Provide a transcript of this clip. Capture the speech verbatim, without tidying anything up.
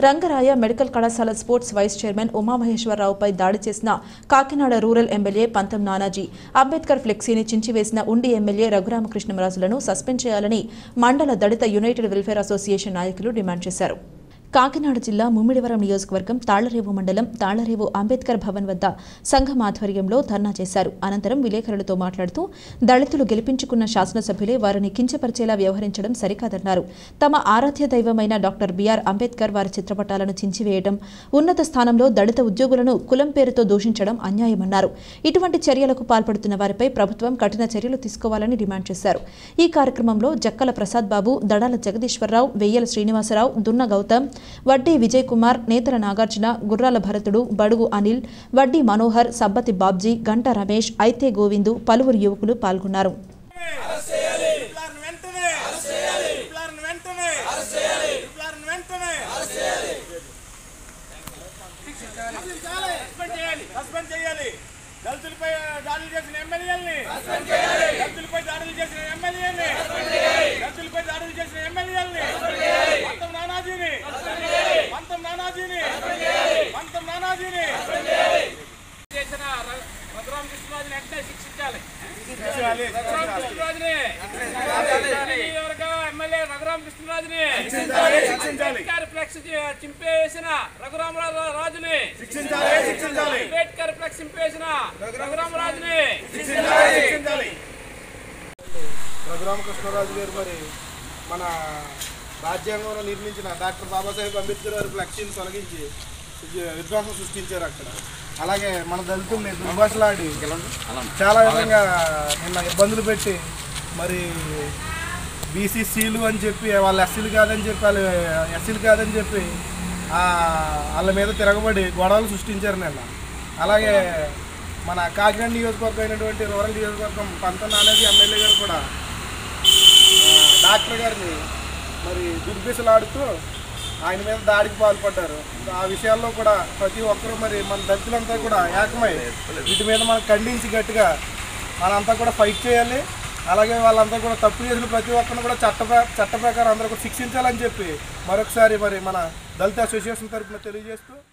Rangaraya medical కళాశాల sports vice chairman ఉమామహేశ్వరరావుపై దాడి చేసిన కాకినాడ రూరల్ ఎమ్మెల్యే పంతం నానాజీ అంబేద్కర్ ఫ్లెక్సీని చించివేసిన ఉండి ఎమ్మెల్యే రఘురామకృష్ణరాజులను సస్పెండ్ చేయాలని మండల దళిత యునైటెడ్ వెల్ఫేర్ అసోసియేషన్ నాయకులు డిమాండ్ చేశారు. కాకినాడ జిల్లా ముమ్మిడివరం నియోజకవర్గం తాళ్లరేవు మండలం తాళ్లరేవు అంబేద్కర్ భవన్ వద్ద సంఘం ఆధ్వర్యంలో ధర్నా చేశారు. అనంతరం విలేకరులతో మాట్లాడుతూ దళితులు గెలిపించుకున్న శాసనసభ్యులే వారిని కించపరిచేలా వ్యవహరించడం సరికాదన్నారు. తమ ఆరాధ్య దైవమైన డాక్టర్ బిఆర్ అంబేద్కర్ వారి చిత్రపటాలను చించివేయడం, ఉన్నత స్థానంలో దళిత ఉద్యోగులను కులం పేరుతో దూషించడం అన్యాయమన్నారు. ఇటువంటి చర్యలకు పాల్పడుతున్న వారిపై ప్రభుత్వం కఠిన చర్యలు తీసుకోవాలని డిమాండ్ చేశారు. ఈ కార్యక్రమంలో జక్కల ప్రసాద్ బాబు, దడాల జగదీశ్వరరావు, వెయ్యల శ్రీనివాసరావు, దున్న గౌతమ్, వడ్డీ విజయ్ కుమార్, నేతల నాగార్జున, గుర్రాల భరతుడు, బడుగు అనిల్, వడ్డీ మనోహర్, సబ్బతి బాబ్జీ, గంట రమేష్, అయితే గోవిందు, పలువురు యువకులు పాల్గొన్నారు. దళితులపై దాడులు చేసిన ఎమ్మెల్యేలని దళితులపై దాడులు చేసిన ఎమ్మెల్యేని దళితులపై దాడులు చేసిన ఎమ్మెల్యేలని పంతం నానాజీని పంతం నానాజీని పంతం నానాజీని చేసిన రఘురామకృష్ణరాజుని వెంటనే శిక్షించాలి. రఘురామకృష్ణరాజుని ఎమ్మెల్యే రఘురామకృష్ణరాజుని అంబేద్కర్ ఫ్లెక్స్ చింపేసిన రఘురామరాజుని అంబేద్కర్ ఫ్లెక్స్ చింపేసిన రఘురామరాజుని రఘురామకృష్ణరాజు గారు మరి మన రాజ్యాంగంలో నిర్మించిన డాక్టర్ బాబాసాహెబ్ అంబేద్కర్ గారి ఫ్లెక్సీని తొలగించి విధ్వంసం సృష్టించారు అక్కడ. అలాగే మన దళితుల్ని దుర్భాషలాడి చాలా విధంగా నిన్న ఇబ్బందులు పెట్టి మరి బీసీసీలు అని చెప్పి వాళ్ళు ఎస్సీలు కాదని చెప్పి వాళ్ళు ఎస్సీలు కాదని చెప్పి వాళ్ళ మీద తిరగబడి గొడవలు సృష్టించారు నిన్న. అలాగే మన కాకినాడ నియోజకవర్గం అయినటువంటి రూరల్ నియోజకవర్గం పంతం నానాజీ ఎమ్మెల్యే గారు కూడా డాక్టర్ గారిని మరి దుర్భిసలాడుతూ ఆయన మీద దాడికి పాల్పడ్డారు. ఆ విషయాల్లో కూడా ప్రతి ఒక్కరూ మరి మన దళితులంతా కూడా ఏకమై వీటి మీద మనం ఖండించి గట్టిగా మనంతా కూడా ఫైట్ చేయాలి. అలాగే వాళ్ళంతా కూడా తప్పు చేసిన ప్రతి ఒక్కరిని కూడా చట్ట చట్ట ప్రకారం అందరూ కూడా శిక్షించాలని చెప్పి మరొకసారి మరి మన దళిత అసోసియేషన్ తరఫున తెలియజేస్తూ